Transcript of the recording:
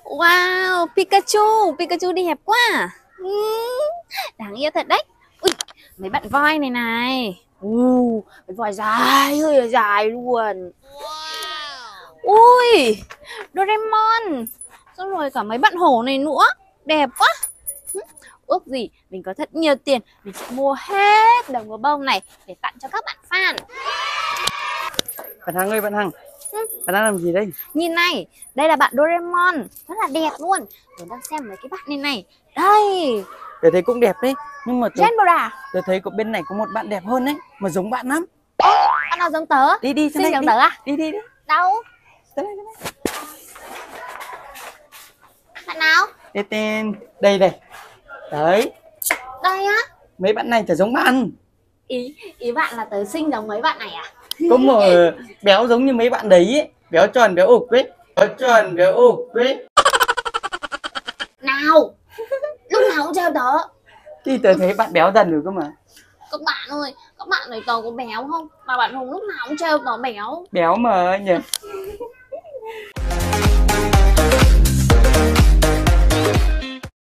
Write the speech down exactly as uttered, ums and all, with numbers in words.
Wow, Pikachu, Pikachu đẹp quá à. Ừm, đáng yêu thật đấy. Ui, mấy bạn voi này này. Uh, mấy voi dài ơi là dài luôn. Ui, Doraemon. Xong rồi cả mấy bạn hổ này nữa. Đẹp quá. Hứ, ước gì mình có thật nhiều tiền, mình sẽ mua hết đồng gấu bông này để tặng cho các bạn fan. Bạn Hằng ơi, bạn Hằng, Ừ, bạn đang làm gì đây? nhìn này, đây là bạn Doraemon, rất là đẹp luôn. Tôi đang xem mấy cái bạn này này. Đây, Tớ thấy cũng đẹp đấy, nhưng mà tớ, Genbora. tớ thấy có bên này có một bạn đẹp hơn đấy, mà giống bạn lắm. Bạn nào giống tớ? Đi đi, sang Xinh đây, giống đi, tớ à? đi đi đi. Đâu? Sang đây, sang đây. Bạn nào? Tên tên, đây đây. Đấy, Đây á. mấy bạn này chả giống bạn. Ý ý bạn là tớ xinh giống mấy bạn này à? Có một béo giống như mấy bạn đấy ấy, béo tròn béo ục ấy, béo tròn béo ục ấy. Nào? Lúc nào cũng trêu tớ. Thì tớ thấy bạn béo dần rồi cơ mà. Các bạn ơi, các bạn thấy tớ có béo không? Mà bạn Hùng lúc nào cũng trêu tớ béo. Béo mà nhỉ.